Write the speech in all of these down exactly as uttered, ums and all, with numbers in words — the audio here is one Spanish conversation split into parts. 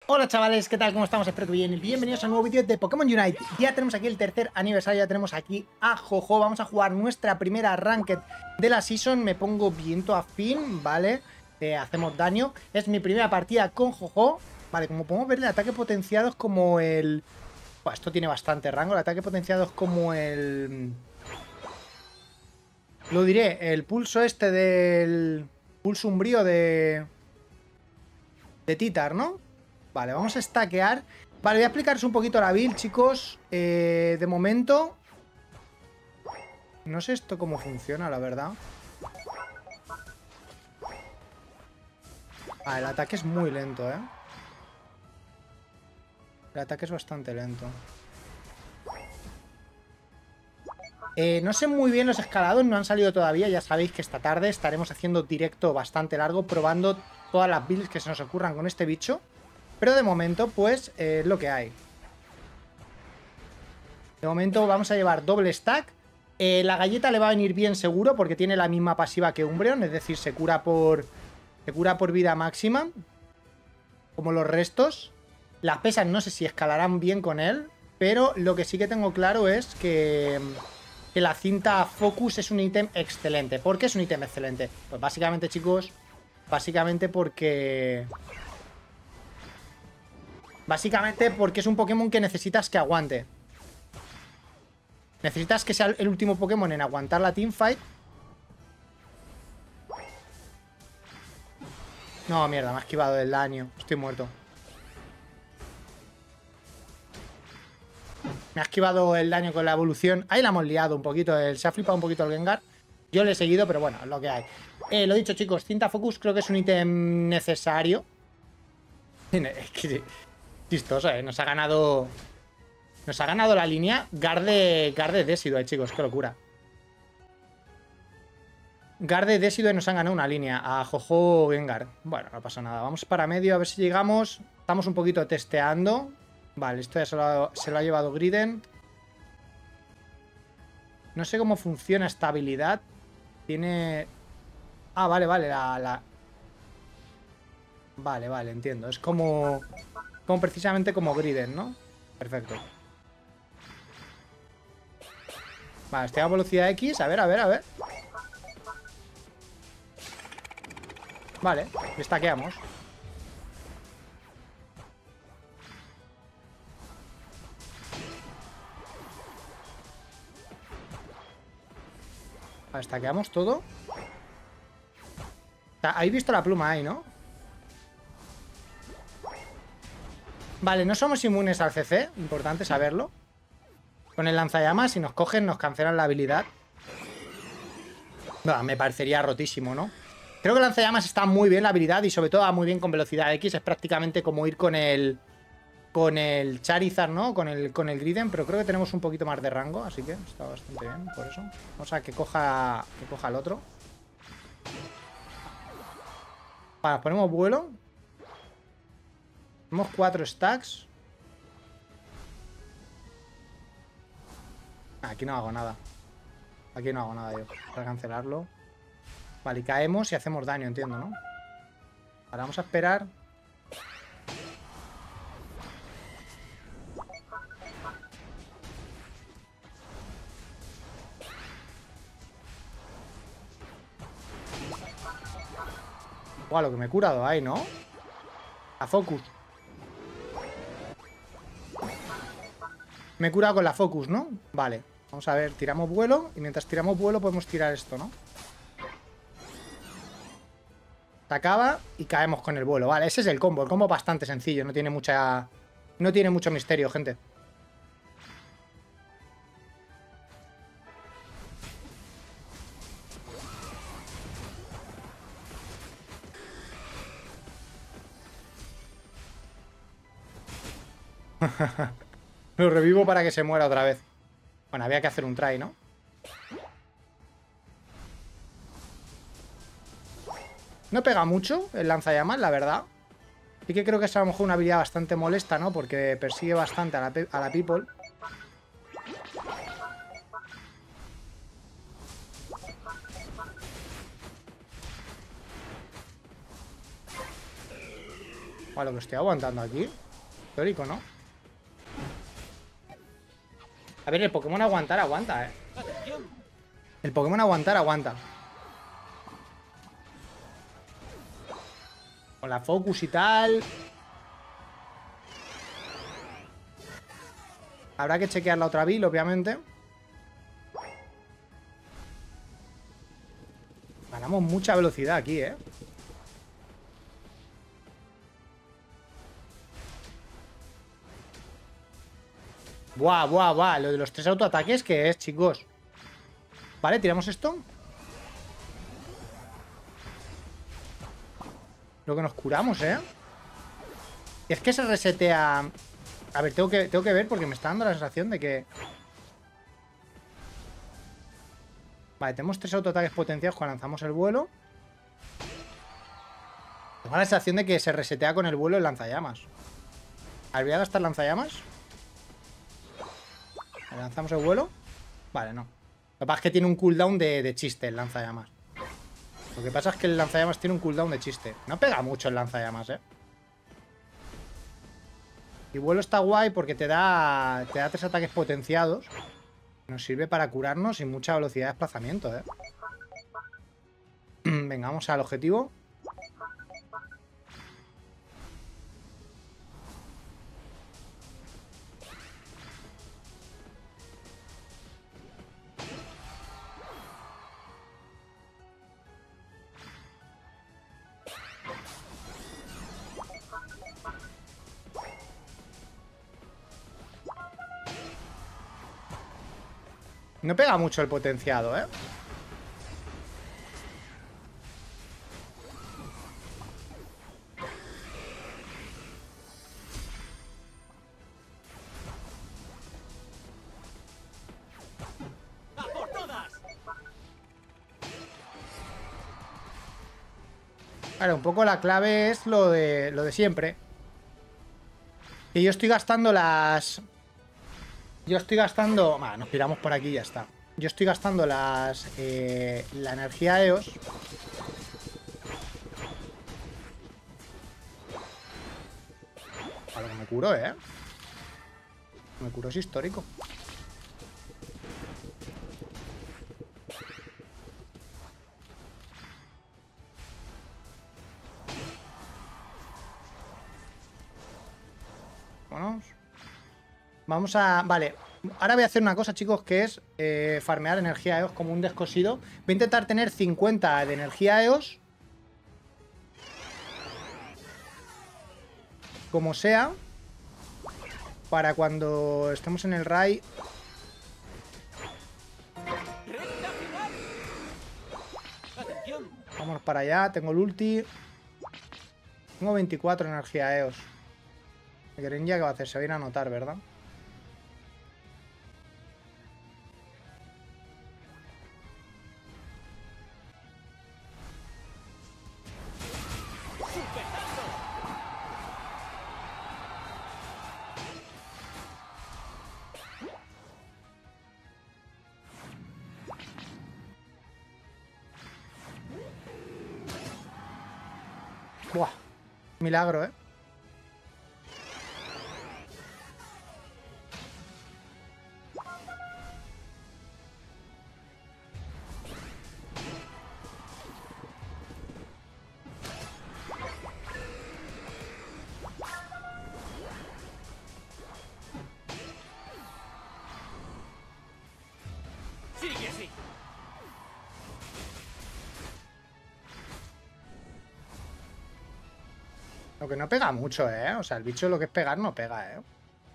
Hola chavales, ¿qué tal? ¿Cómo estamos? Espero que bien. Bienvenidos a un nuevo vídeo de Pokémon Unite. Ya tenemos aquí el tercer aniversario, ya tenemos aquí a Jojo. Vamos a jugar nuestra primera Ranked de la Season. Me pongo viento afín, ¿vale? Eh, hacemos daño. Es mi primera partida con Jojo. Vale, como podemos ver, el ataque potenciado es como el... Buah, esto tiene bastante rango. El ataque potenciado es como el... Lo diré, el pulso este del... Pulso umbrío de... De Titar, ¿no? Vale, vamos a stackear. Vale, voy a explicaros un poquito la build, chicos. Eh, de momento... No sé esto cómo funciona, la verdad. Ah, el ataque es muy lento, ¿eh? El ataque es bastante lento. Eh, no sé muy bien los escalados, no han salido todavía. Ya sabéis que esta tarde estaremos haciendo directo bastante largo, probando todas las builds que se nos ocurran con este bicho. Pero de momento, pues, eh, es lo que hay. De momento vamos a llevar doble stack. Eh, la galleta le va a venir bien seguro porque tiene la misma pasiva que Umbreon, es decir, se cura por, se cura por vida máxima, como los restos. Las pesas no sé si escalarán bien con él, pero lo que sí que tengo claro es que, que la cinta Focus es un ítem excelente. ¿Por qué es un ítem excelente? Pues básicamente, chicos, básicamente porque... Básicamente porque es un Pokémon que necesitas que aguante. Necesitas que sea el último Pokémon en aguantar la teamfight. No, mierda, me ha esquivado del daño. Estoy muerto. Me ha esquivado el daño con la evolución. Ahí la hemos liado un poquito. Se ha flipado un poquito el Gengar. Yo le he seguido, pero bueno, es lo que hay. Eh, lo dicho, chicos, cinta Focus creo que es un ítem necesario. Es que chistoso, ¿eh? Nos ha ganado... Nos ha ganado la línea Garde, Garde Decidueye, chicos. Qué locura. Garde Decidueye nos han ganado una línea. A Jojo Gengar. Bueno, no pasa nada. Vamos para medio a ver si llegamos. Estamos un poquito testeando. Vale, esto ya se lo ha, se lo ha llevado Griden. No sé cómo funciona esta habilidad. Tiene... Ah, vale, vale. La, la... Vale, vale, entiendo. Es como... Como precisamente como Griden, ¿no? Perfecto. Vale, estoy a velocidad X. A ver, a ver, a ver. Vale, destaqueamos. Vale, destaqueamos todo. O sea, habéis visto la pluma ahí, ¿no? Vale, no somos inmunes al C C. Importante saberlo. Con el lanzallamas, si nos cogen, nos cancelan la habilidad. No, me parecería rotísimo, ¿no? Creo que el lanzallamas está muy bien la habilidad y sobre todo va muy bien con velocidad X. Es prácticamente como ir con el... Con el Charizard, ¿no? Con el, con el Griden, pero creo que tenemos un poquito más de rango, así que está bastante bien, por eso. Vamos a que coja, que coja el otro. Vale, ponemos vuelo. Tenemos cuatro stacks. Aquí no hago nada. Aquí no hago nada yo. Para cancelarlo. Vale, y caemos y hacemos daño, entiendo, ¿no? Ahora vamos a esperar. Guau, lo que me he curado ahí, ¿no? A Focus. Me he curado con la Focus, ¿no? Vale. Vamos a ver, tiramos vuelo. Y mientras tiramos vuelo podemos tirar esto, ¿no? Se acaba y caemos con el vuelo. Vale, ese es el combo. El combo es bastante sencillo. No tiene mucha... No tiene mucho misterio, gente. Lo revivo para que se muera otra vez. Bueno, había que hacer un try, ¿no? No pega mucho el lanzallamas, la verdad. Sí que creo que es a lo mejor una habilidad bastante molesta, ¿no? Porque persigue bastante a la, a la people. Para lo que estoy aguantando aquí. Histórico, ¿no? A ver, el Pokémon aguantar aguanta, eh. El Pokémon aguantar aguanta. Con la Focus y tal. Habrá que chequear la otra build, obviamente. Ganamos mucha velocidad aquí, eh. Buah, buah, buah. Lo de los tres autoataques, ¿qué es, chicos? Vale, tiramos esto. Lo que nos curamos, ¿eh? Es que se resetea... A ver, tengo que, tengo que ver porque me está dando la sensación de que... Vale, tenemos tres autoataques potenciados cuando lanzamos el vuelo. Tengo la sensación de que se resetea con el vuelo el lanzallamas. A ver, voy a gastar lanzallamas. ¿Lanzamos el vuelo? Vale, no. Lo que pasa es que tiene un cooldown de, de chiste el lanzallamas. Lo que pasa es que el lanzallamas tiene un cooldown de chiste. No pega mucho el lanzallamas, eh. Y vuelo está guay porque te da, te da tres ataques potenciados. Nos sirve para curarnos y mucha velocidad de desplazamiento, eh. Venga, vamos al objetivo. No pega mucho el potenciado, ¿eh? Vale, un poco la clave es lo de, lo de siempre. Que yo estoy gastando las... Yo estoy gastando... Vale, nos piramos por aquí y ya está. Yo estoy gastando las... Eh, la energía E O S. A lo que me curo, ¿eh? Me curo es histórico. Vámonos. Vamos a... Vale. Ahora voy a hacer una cosa, chicos, que es eh, farmear energía E O S como un descosido. Voy a intentar tener cincuenta de energía E O S. Como sea. Para cuando estemos en el raid. Vamos para allá. Tengo el ulti. Tengo veinticuatro energía E O S. El Greninja, ¿qué va a hacer? Se va a ir a anotar, ¿verdad? Buah. Milagro, ¿eh? Lo que no pega mucho, ¿eh? O sea, el bicho lo que es pegar no pega, ¿eh?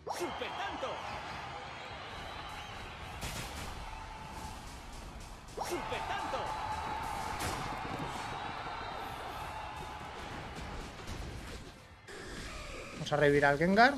Vamos a revivir al Gengar.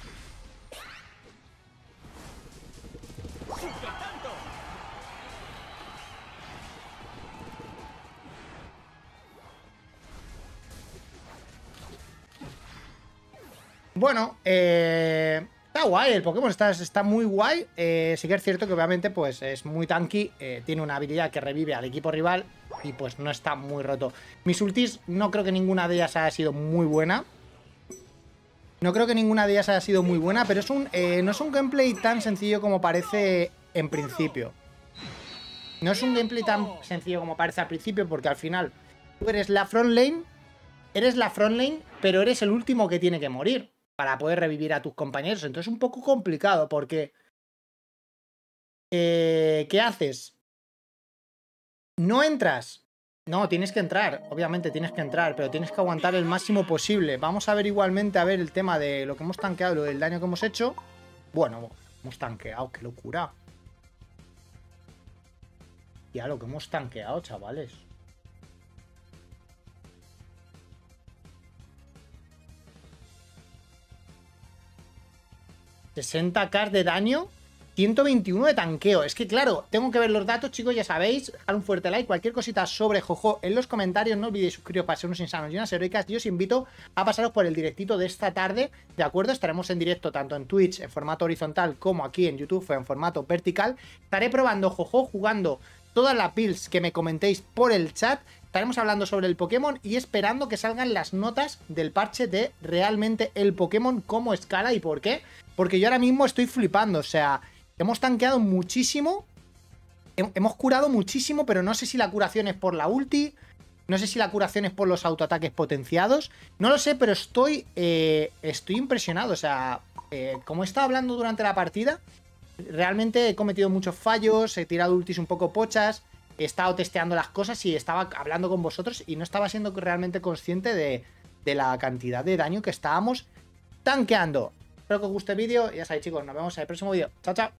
Bueno, eh, está guay, el Pokémon está, está muy guay. Eh, sí que es cierto que obviamente pues es muy tanky, eh, tiene una habilidad que revive al equipo rival y pues no está muy roto. Mis ultis no creo que ninguna de ellas haya sido muy buena. No creo que ninguna de ellas haya sido muy buena, pero es un, eh, no es un gameplay tan sencillo como parece en principio. No es un gameplay tan sencillo como parece al principio, porque al final tú eres la front lane, eres la front lane, pero eres el último que tiene que morir para poder revivir a tus compañeros. Entonces es un poco complicado porque... Eh, ¿Qué haces? ¿No entras? No, tienes que entrar, obviamente tienes que entrar, pero tienes que aguantar el máximo posible. Vamos a ver igualmente, a ver el tema de lo que hemos tanqueado, lo del daño que hemos hecho. Bueno, hemos tanqueado, qué locura. Ya, lo que hemos tanqueado, chavales. sesenta k de daño, ciento veintiuno de tanqueo. Es que claro, tengo que ver los datos, chicos, ya sabéis. Dejar un fuerte like, cualquier cosita sobre Jojo en los comentarios. No olvidéis suscribiros para ser unos insanos y unas heroicas. Y os invito a pasaros por el directito de esta tarde, ¿de acuerdo? Estaremos en directo tanto en Twitch en formato horizontal como aquí en YouTube en formato vertical. Estaré probando Jojo, jugando todas las builds que me comentéis por el chat. Estaremos hablando sobre el Pokémon y esperando que salgan las notas del parche de realmente el Pokémon, cómo escala y por qué. Porque yo ahora mismo estoy flipando, o sea, hemos tanqueado muchísimo, hemos curado muchísimo, pero no sé si la curación es por la ulti, no sé si la curación es por los autoataques potenciados, no lo sé, pero estoy, eh, estoy impresionado, o sea, eh, como he estado hablando durante la partida, realmente he cometido muchos fallos, he tirado ultis un poco pochas, he estado testeando las cosas y estaba hablando con vosotros y no estaba siendo realmente consciente de, de la cantidad de daño que estábamos tanqueando. Espero que os guste el vídeo. Ya sabéis, chicos, nos vemos en el próximo vídeo. Chao, chao.